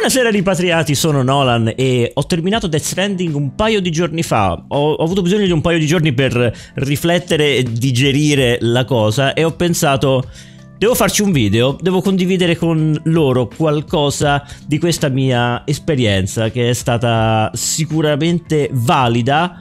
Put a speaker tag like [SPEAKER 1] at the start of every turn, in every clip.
[SPEAKER 1] Buonasera ripatriati, sono Nolan e ho terminato Death Stranding un paio di giorni fa. Ho avuto bisogno di un paio di giorni per riflettere e digerire la cosa e ho pensato: devo farci un video, devo condividere con loro qualcosa di questa mia esperienza che è stata sicuramente valida,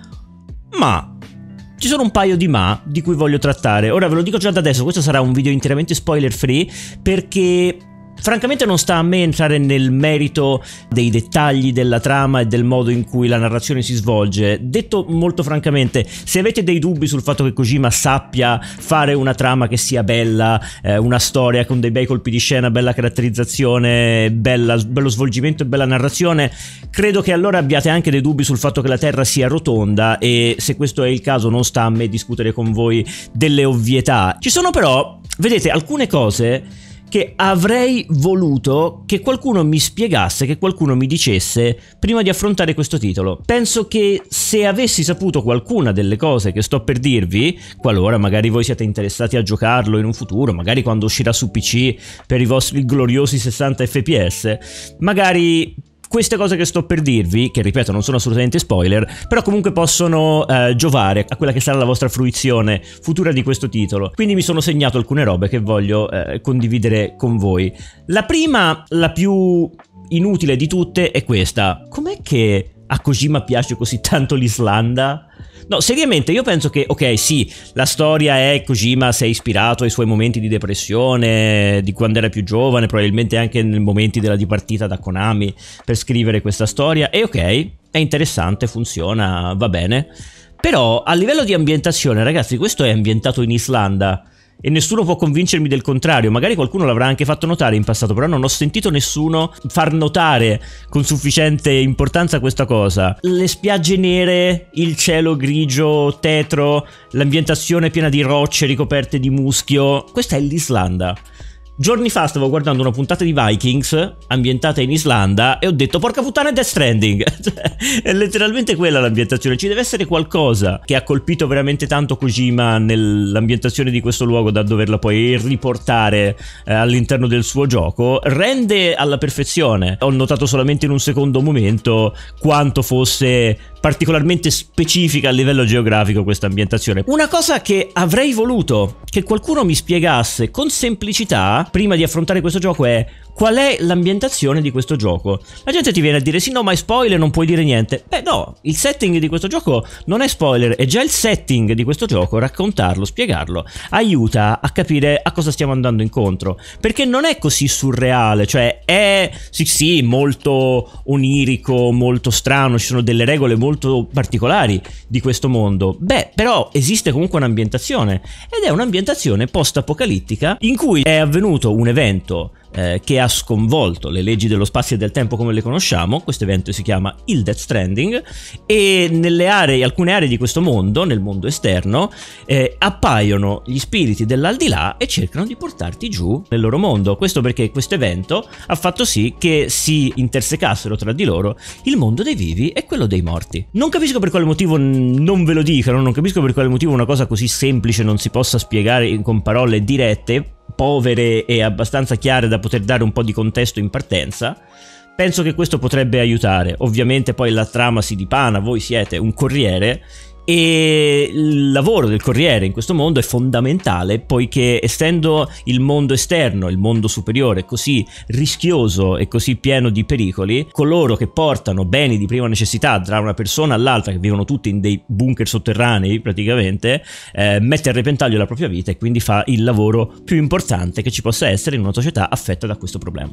[SPEAKER 1] ma ci sono un paio di ma di cui voglio trattare. Ora ve lo dico già da adesso, questo sarà un video interamente spoiler free perché francamente non sta a me entrare nel merito dei dettagli della trama e del modo in cui la narrazione si svolge. Detto molto francamente, se avete dei dubbi sul fatto che Kojima sappia fare una trama che sia bella, una storia con dei bei colpi di scena, bella caratterizzazione, bello svolgimento e bella narrazione, credo che allora abbiate anche dei dubbi sul fatto che la Terra sia rotonda, e se questo è il caso non sta a me discutere con voi delle ovvietà. Ci sono però, vedete, alcune cose che avrei voluto che qualcuno mi spiegasse, che qualcuno mi dicesse prima di affrontare questo titolo. Penso che se avessi saputo qualcuna delle cose che sto per dirvi, qualora magari voi siate interessati a giocarlo in un futuro, magari quando uscirà su PC per i vostri gloriosi 60 fps, magari queste cose che sto per dirvi, che ripeto non sono assolutamente spoiler, però comunque possono giovare a quella che sarà la vostra fruizione futura di questo titolo. Quindi mi sono segnato alcune robe che voglio condividere con voi. La prima, la più inutile di tutte, è questa: com'è che a Kojima piace così tanto l'Islanda? No, seriamente, io penso che, ok, sì, la storia è Kojima si è ispirato ai suoi momenti di depressione, di quando era più giovane, probabilmente anche nei momenti della dipartita da Konami per scrivere questa storia, e ok, è interessante, funziona, va bene. Però a livello di ambientazione, ragazzi, questo è ambientato in Islanda e nessuno può convincermi del contrario. Magari qualcuno l'avrà anche fatto notare in passato, però non ho sentito nessuno far notare con sufficiente importanza questa cosa. Le spiagge nere, il cielo grigio tetro, l'ambientazione piena di rocce ricoperte di muschio, questa è l'Islanda. Giorni fa stavo guardando una puntata di Vikings ambientata in Islanda e ho detto: porca puttana, è Death Stranding. È letteralmente quella l'ambientazione. Ci deve essere qualcosa che ha colpito veramente tanto Kojima nell'ambientazione di questo luogo da doverla poi riportare all'interno del suo gioco. Rende alla perfezione. Ho notato solamente in un secondo momento quanto fosse particolarmente specifica a livello geografico questa ambientazione. Una cosa che avrei voluto che qualcuno mi spiegasse con semplicità prima di affrontare questo gioco è: qual è l'ambientazione di questo gioco? La gente ti viene a dire: sì, no, ma è spoiler, non puoi dire niente. Beh no, il setting di questo gioco non è spoiler, è già il setting di questo gioco. Raccontarlo, spiegarlo aiuta a capire a cosa stiamo andando incontro, perché non è così surreale. Cioè è sì molto onirico, molto strano, ci sono delle regole molto particolari di questo mondo. Beh, però esiste comunque un'ambientazione, ed è un'ambientazione post-apocalittica in cui è avvenuto un evento che ha sconvolto le leggi dello spazio e del tempo come le conosciamo. Questo evento si chiama il Death Stranding, e nelle aree, alcune aree di questo mondo, nel mondo esterno, appaiono gli spiriti dell'aldilà e cercano di portarti giù nel loro mondo. Questo perché questo evento ha fatto sì che si intersecassero tra di loro il mondo dei vivi e quello dei morti. Non capisco per quale motivo non ve lo dicano, non capisco per quale motivo una cosa così semplice non si possa spiegare con parole dirette, povere e abbastanza chiare da poter dare un po' di contesto in partenza. Penso che questo potrebbe aiutare. Ovviamente poi la trama si dipana, voi siete un corriere e il lavoro del corriere in questo mondo è fondamentale, poiché essendo il mondo esterno, il mondo superiore, così rischioso e così pieno di pericoli, coloro che portano beni di prima necessità tra una persona all'altra, che vivono tutti in dei bunker sotterranei praticamente, mette a repentaglio la propria vita, e quindi fa il lavoro più importante che ci possa essere in una società affetta da questo problema.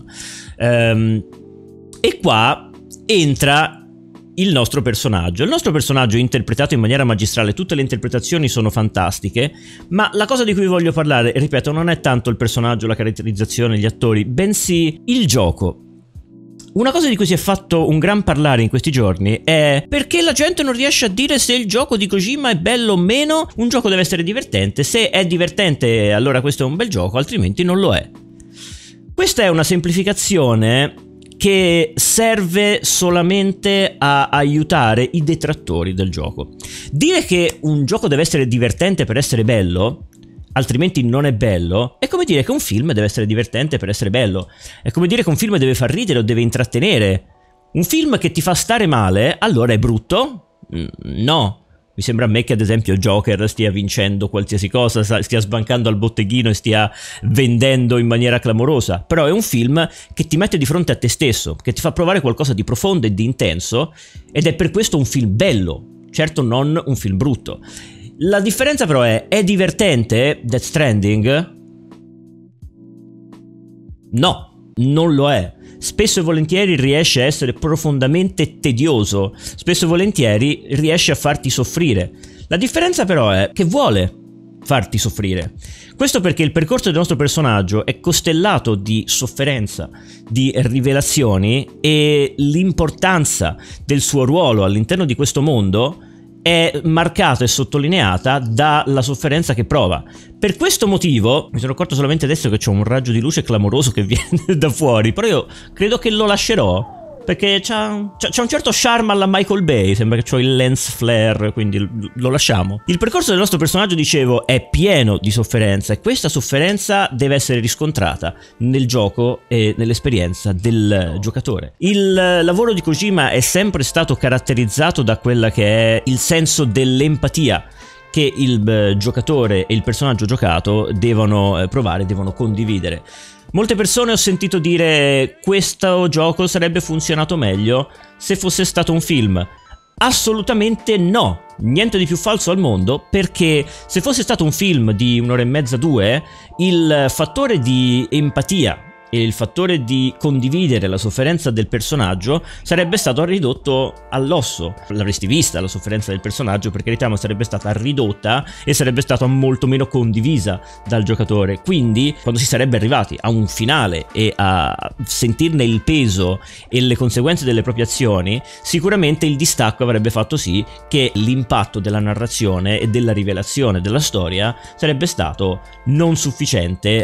[SPEAKER 1] E qua entra il nostro personaggio. Il nostro personaggio è interpretato in maniera magistrale, tutte le interpretazioni sono fantastiche, ma la cosa di cui voglio parlare, ripeto, non è tanto il personaggio, la caratterizzazione, gli attori, bensì il gioco. Una cosa di cui si è fatto un gran parlare in questi giorni è perché la gente non riesce a dire se il gioco di Kojima è bello o meno. Un gioco deve essere divertente, se è divertente allora questo è un bel gioco, altrimenti non lo è. Questa è una semplificazione che serve solamente a aiutare i detrattori del gioco. Dire che un gioco deve essere divertente per essere bello altrimenti non è bello, è come dire che un film deve essere divertente per essere bello. È come dire che un film deve far ridere o deve intrattenere. Un film che ti fa stare male, allora è brutto? No. Mi sembra a me che ad esempio Joker stia vincendo qualsiasi cosa, stia sbancando al botteghino e stia vendendo in maniera clamorosa. Però è un film che ti mette di fronte a te stesso, che ti fa provare qualcosa di profondo e di intenso, ed è per questo un film bello, certo non un film brutto. La differenza però è divertente Death Stranding? No, non lo è. Spesso e volentieri riesce a essere profondamente tedioso, spesso e volentieri riesce a farti soffrire. La differenza però è che vuole farti soffrire. Questo perché il percorso del nostro personaggio è costellato di sofferenza, di rivelazioni, e l'importanza del suo ruolo all'interno di questo mondo è marcata e sottolineata dalla sofferenza che prova. Per questo motivo, mi sono accorto solamente adesso che c'è un raggio di luce clamoroso che viene da fuori, però io credo che lo lascerò, perché c'ha un certo charme alla Michael Bay, sembra che c'ho il lens flare, quindi lo lasciamo. Il percorso del nostro personaggio, dicevo, è pieno di sofferenza, e questa sofferenza deve essere riscontrata nel gioco e nell'esperienza del giocatore. Il lavoro di Kojima è sempre stato caratterizzato da quella che è il senso dell'empatia che il giocatore e il personaggio giocato devono provare, devono condividere. Molte persone ho sentito dire: questo gioco sarebbe funzionato meglio se fosse stato un film. Assolutamente no, niente di più falso al mondo, perché se fosse stato un film di un'ora e mezza, 2, il fattore di empatia e il fattore di condividere la sofferenza del personaggio sarebbe stato ridotto all'osso. L'avresti vista la sofferenza del personaggio, per carità, ma sarebbe stata ridotta e sarebbe stata molto meno condivisa dal giocatore. Quindi, quando si sarebbe arrivati a un finale e a sentirne il peso e le conseguenze delle proprie azioni, sicuramente il distacco avrebbe fatto sì che l'impatto della narrazione e della rivelazione della storia sarebbe stato non sufficiente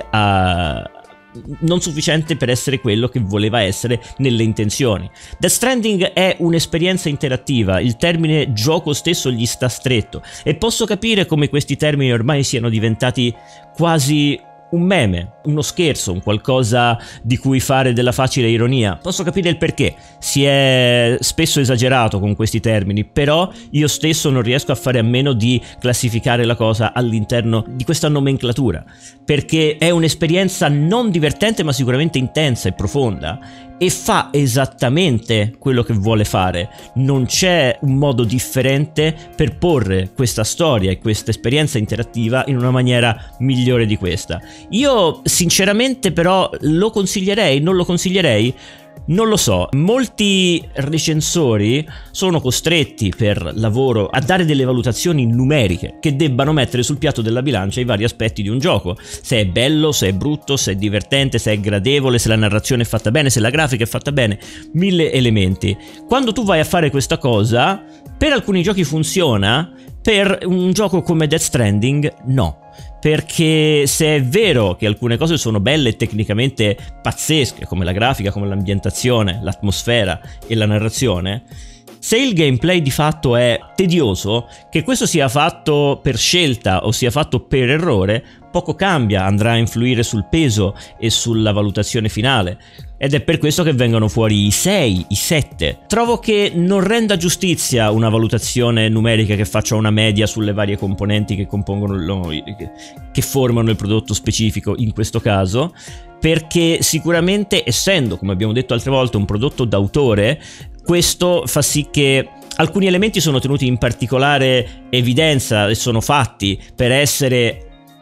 [SPEAKER 1] per essere quello che voleva essere nelle intenzioni. Death Stranding è un'esperienza interattiva, il termine gioco stesso gli sta stretto, e posso capire come questi termini ormai siano diventati quasi un meme, uno scherzo, un qualcosa di cui fare della facile ironia. Posso capire il perché, si è spesso esagerato con questi termini, però io stesso non riesco a fare a meno di classificare la cosa all'interno di questa nomenclatura, perché è un'esperienza non divertente ma sicuramente intensa e profonda, e fa esattamente quello che vuole fare. Non c'è un modo differente per porre questa storia e questa esperienza interattiva in una maniera migliore di questa. Io sinceramente però lo consiglierei, non lo consiglierei? Non lo so. Molti recensori sono costretti per lavoro a dare delle valutazioni numeriche che debbano mettere sul piatto della bilancia i vari aspetti di un gioco: se è bello, se è brutto, se è divertente, se è gradevole, se la narrazione è fatta bene, se la grafica è fatta bene, 1000 elementi. Quando tu vai a fare questa cosa, per alcuni giochi funziona, per un gioco come Death Stranding no. Perché se è vero che alcune cose sono belle e tecnicamente pazzesche, come la grafica, come l'ambientazione, l'atmosfera e la narrazione, se il gameplay di fatto è tedioso, che questo sia fatto per scelta o sia fatto per errore, poco cambia, andrà a influire sul peso e sulla valutazione finale. Ed è per questo che vengono fuori i 6, i 7. Trovo che non renda giustizia una valutazione numerica che faccia una media sulle varie componenti che compongono che formano il prodotto specifico in questo caso, perché sicuramente, essendo, come abbiamo detto altre volte, un prodotto d'autore, questo fa sì che alcuni elementi sono tenuti in particolare evidenza e sono fatti per essere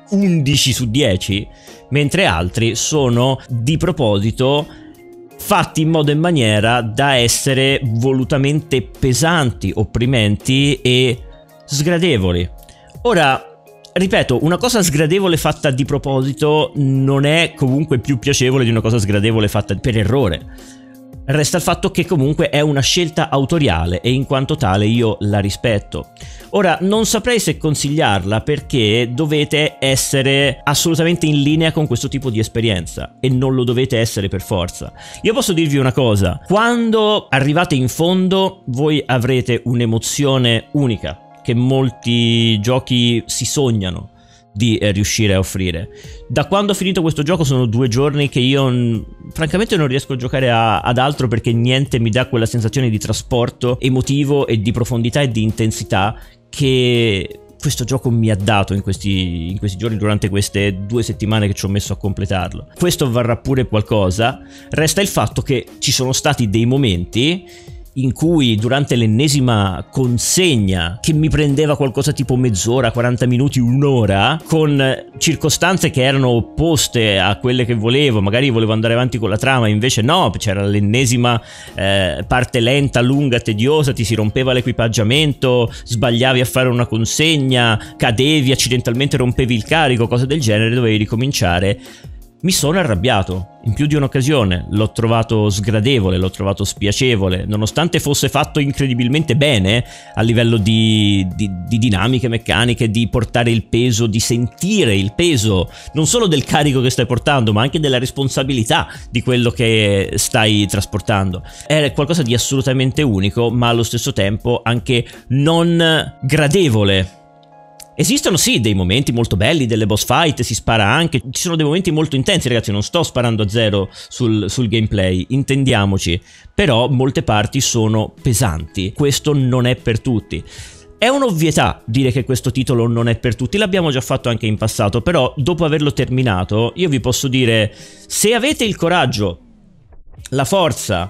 [SPEAKER 1] 11 su 10, mentre altri sono di proposito fatti in modo e maniera da essere volutamente pesanti, opprimenti e sgradevoli. Ora, ripeto, una cosa sgradevole fatta di proposito non è comunque più piacevole di una cosa sgradevole fatta per errore. Resta il fatto che comunque è una scelta autoriale e in quanto tale io la rispetto. Ora, non saprei se consigliarla, perché dovete essere assolutamente in linea con questo tipo di esperienza e non lo dovete essere per forza. Io posso dirvi una cosa: quando arrivate in fondo voi avrete un'emozione unica che molti giochi si sognano. di riuscire a offrire. Da quando ho finito questo gioco sono 2 giorni che io francamente non riesco a giocare ad altro, perché niente mi dà quella sensazione di trasporto emotivo e di profondità e di intensità che questo gioco mi ha dato in questi giorni, durante queste 2 settimane che ci ho messo a completarlo. Questo varrà pure qualcosa. Resta il fatto che ci sono stati dei momenti in cui, durante l'ennesima consegna, che mi prendeva qualcosa tipo mezz'ora, 40 minuti, un'ora, con circostanze che erano opposte a quelle che volevo, magari volevo andare avanti con la trama, invece no, c'era l'ennesima parte lenta, lunga, tediosa, ti si rompeva l'equipaggiamento, sbagliavi a fare una consegna, cadevi, accidentalmente rompevi il carico, cose del genere, dovevi ricominciare. Mi sono arrabbiato in più di un'occasione, l'ho trovato sgradevole, l'ho trovato spiacevole, nonostante fosse fatto incredibilmente bene a livello di dinamiche meccaniche, di portare il peso, di sentire il peso non solo del carico che stai portando, ma anche della responsabilità di quello che stai trasportando. È qualcosa di assolutamente unico, ma allo stesso tempo anche non gradevole. Esistono sì dei momenti molto belli, delle boss fight, si spara anche, ci sono dei momenti molto intensi, ragazzi, non sto sparando a zero sul gameplay, intendiamoci, però molte parti sono pesanti, questo non è per tutti. È un'ovvietà dire che questo titolo non è per tutti, l'abbiamo già fatto anche in passato, però dopo averlo terminato io vi posso dire, se avete il coraggio, la forza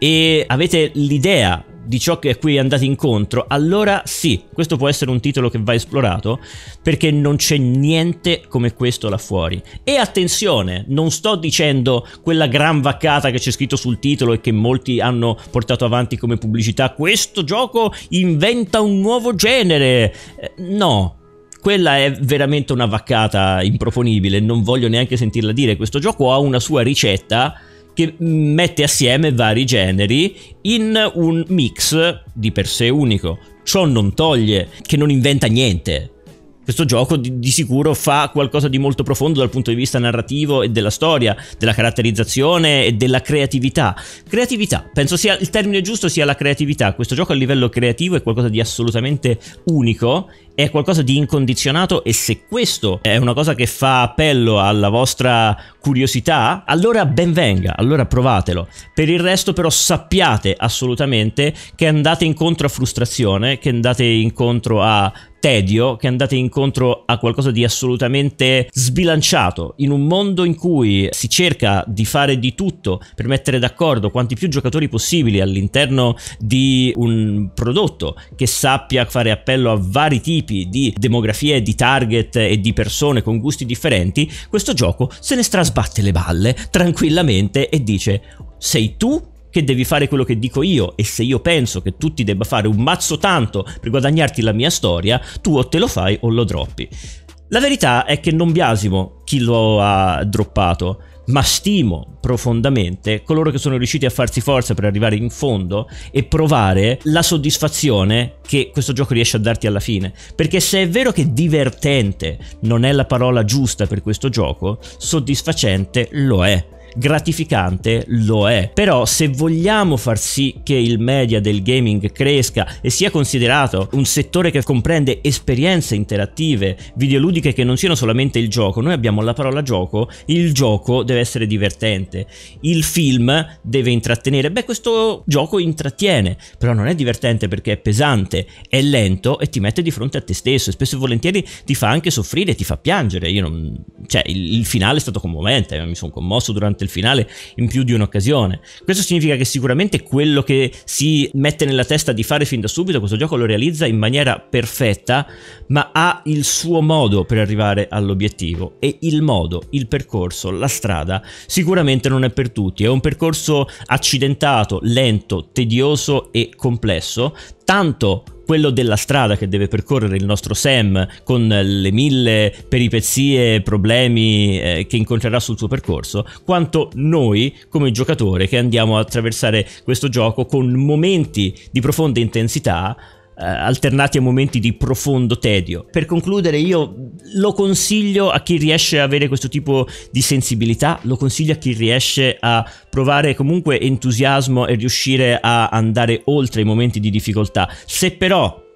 [SPEAKER 1] e avete l'idea di ciò che a cui andate incontro, allora sì, questo può essere un titolo che va esplorato, perché non c'è niente come questo là fuori. E attenzione, non sto dicendo quella gran vaccata che c'è scritto sul titolo e che molti hanno portato avanti come pubblicità: questo gioco inventa un nuovo genere. No, quella è veramente una vaccata improponibile, non voglio neanche sentirla dire. Questo gioco ha una sua ricetta che mette assieme vari generi in un mix di per sé unico. Ciò non toglie che non inventa niente. Questo gioco di sicuro fa qualcosa di molto profondo dal punto di vista narrativo e della storia, della caratterizzazione e della creatività. Creatività, penso sia il termine giusto, sia la creatività. Questo gioco a livello creativo è qualcosa di assolutamente unico, è qualcosa di incondizionato, e se questo è una cosa che fa appello alla vostra curiosità, allora ben venga, allora provatelo. Per il resto però sappiate assolutamente che andate incontro a frustrazione, che andate incontro a tedio, che andate incontro a qualcosa di assolutamente sbilanciato, in un mondo in cui si cerca di fare di tutto per mettere d'accordo quanti più giocatori possibili all'interno di un prodotto che sappia fare appello a vari tipi di demografie, di target e di persone con gusti differenti. Questo gioco se ne strasbatte le balle tranquillamente e dice: sei tu che devi fare quello che dico io, e se io penso che tu ti debba fare un mazzo tanto per guadagnarti la mia storia, tu o te lo fai o lo droppi. La verità è che non biasimo chi lo ha droppato, ma stimo profondamente coloro che sono riusciti a farsi forza per arrivare in fondo e provare la soddisfazione che questo gioco riesce a darti alla fine. Perché se è vero che divertente non è la parola giusta per questo gioco, soddisfacente lo è. Gratificante lo è. Però se vogliamo far sì che il media del gaming cresca e sia considerato un settore che comprende esperienze interattive, videoludiche che non siano solamente il gioco, noi abbiamo la parola gioco, il gioco deve essere divertente, il film deve intrattenere. Beh, questo gioco intrattiene, però non è divertente perché è pesante, è lento e ti mette di fronte a te stesso, e spesso e volentieri ti fa anche soffrire, ti fa piangere. Io non... cioè, il finale è stato commovente, mi sono commosso durante il finale in più di un'occasione. Questo significa che sicuramente quello che si mette nella testa di fare fin da subito, questo gioco lo realizza in maniera perfetta, ma ha il suo modo per arrivare all'obiettivo, e il modo, il percorso, la strada sicuramente non è per tutti. È un percorso accidentato, lento, tedioso e complesso, tanto quello della strada che deve percorrere il nostro Sam, con le 1000 peripezie e problemi che incontrerà sul suo percorso, quanto noi come giocatore che andiamo a attraversare questo gioco con momenti di profonda intensità alternati a momenti di profondo tedio. Per concludere, io lo consiglio a chi riesce a avere questo tipo di sensibilità, lo consiglio a chi riesce a provare comunque entusiasmo e riuscire a andare oltre i momenti di difficoltà. Se però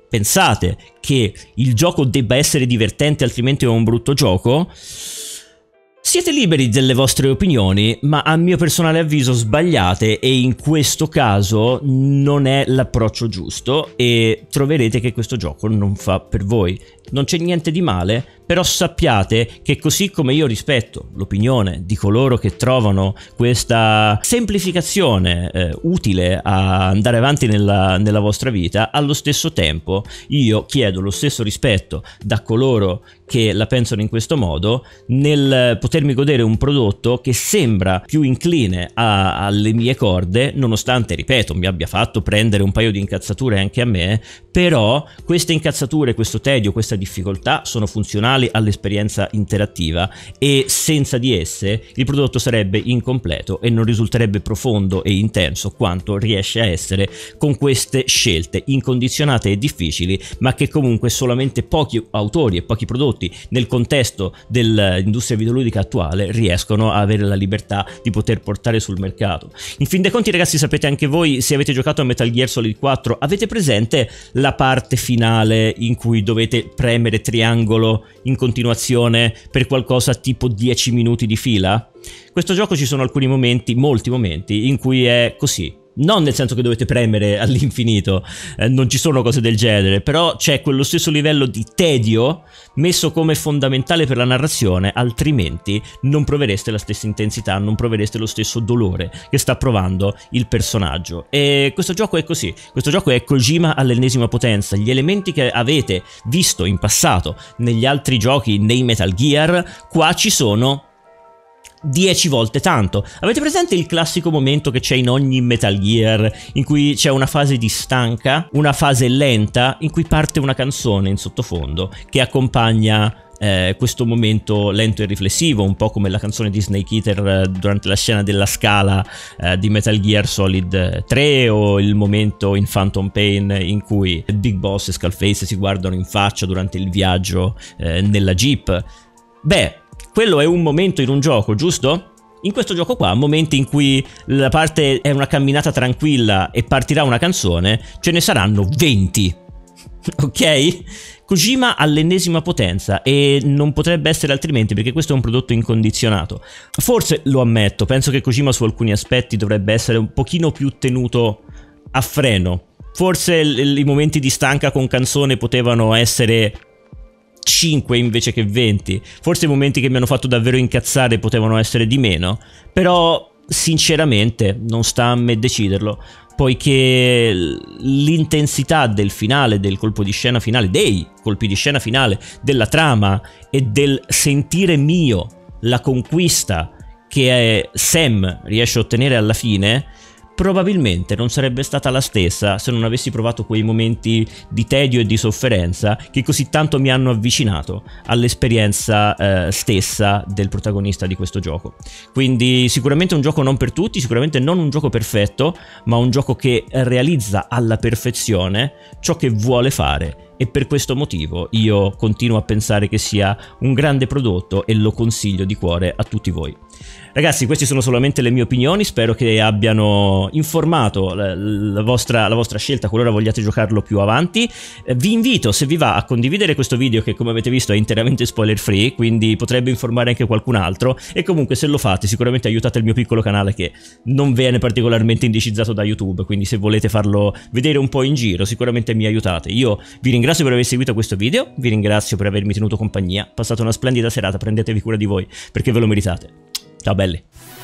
[SPEAKER 1] pensate che il gioco debba essere divertente altrimenti è un brutto gioco, siete liberi delle vostre opinioni, ma a mio personale avviso sbagliate, e in questo caso non è l'approccio giusto e troverete che questo gioco non fa per voi. Non c'è niente di male, però sappiate che così come io rispetto l'opinione di coloro che trovano questa semplificazione utile a andare avanti nella vostra vita, allo stesso tempo io chiedo lo stesso rispetto da coloro che la pensano in questo modo nel potermi godere un prodotto che sembra più incline alle mie corde, nonostante, ripeto, mi abbia fatto prendere un paio di incazzature anche a me, però queste incazzature, questo tedio, questa difficoltà sono funzionali all'esperienza interattiva, e senza di esse il prodotto sarebbe incompleto e non risulterebbe profondo e intenso quanto riesce a essere con queste scelte incondizionate e difficili, ma che comunque solamente pochi autori e pochi prodotti nel contesto dell'industria videoludica attuale riescono a avere la libertà di poter portare sul mercato. In fin dei conti, ragazzi, sapete anche voi, se avete giocato a Metal Gear Solid 4, avete presente la parte finale in cui dovete premere triangolo in continuazione per qualcosa tipo 10 minuti di fila? Questo gioco ci sono alcuni momenti, molti momenti, in cui è così. Non nel senso che dovete premere all'infinito, non ci sono cose del genere, però c'è quello stesso livello di tedio messo come fondamentale per la narrazione, altrimenti non provereste la stessa intensità, non provereste lo stesso dolore che sta provando il personaggio. E questo gioco è così, questo gioco è Kojima all'ennesima potenza. Gli elementi che avete visto in passato negli altri giochi, nei Metal Gear, qua ci sono 10 volte tanto. Avete presente il classico momento che c'è in ogni Metal Gear in cui c'è una fase di stanca, una fase lenta in cui parte una canzone in sottofondo che accompagna questo momento lento e riflessivo, un po' come la canzone di Snake Eater durante la scena della scala di Metal Gear Solid 3, o il momento in Phantom Pain in cui Big Boss e Skullface si guardano in faccia durante il viaggio nella Jeep. Beh, quello è un momento in un gioco, giusto? In questo gioco qua, momenti in cui la parte è una camminata tranquilla e partirà una canzone, ce ne saranno 20. Ok? Kojima all'ennesima potenza, e non potrebbe essere altrimenti, perché questo è un prodotto incondizionato. Forse, lo ammetto, penso che Kojima su alcuni aspetti dovrebbe essere un pochino più tenuto a freno. Forse i momenti di stanca con canzone potevano essere 5 invece che 20. Forse i momenti che mi hanno fatto davvero incazzare potevano essere di meno, però sinceramente non sta a me deciderlo, poiché l'intensità del finale, del colpo di scena finale, dei colpi di scena finale, della trama e del sentire mio la conquista che Sam riesce a ottenere alla fine, probabilmente non sarebbe stata la stessa se non avessi provato quei momenti di tedio e di sofferenza che così tanto mi hanno avvicinato all'esperienza stessa del protagonista di questo gioco. Quindi sicuramente un gioco non per tutti, sicuramente non un gioco perfetto, ma un gioco che realizza alla perfezione ciò che vuole fare, e per questo motivo io continuo a pensare che sia un grande prodotto e lo consiglio di cuore a tutti voi. Ragazzi, queste sono solamente le mie opinioni, spero che abbiano informato la vostra scelta qualora vogliate giocarlo più avanti. Vi invito, se vi va, a condividere questo video che, come avete visto, è interamente spoiler free, quindi potrebbe informare anche qualcun altro, e comunque se lo fate sicuramente aiutate il mio piccolo canale che non viene particolarmente indicizzato da YouTube, quindi se volete farlo vedere un po' in giro sicuramente mi aiutate. Io vi ringrazio per aver seguito questo video, vi ringrazio per avermi tenuto compagnia, passate una splendida serata, prendetevi cura di voi perché ve lo meritate. Ciao belli!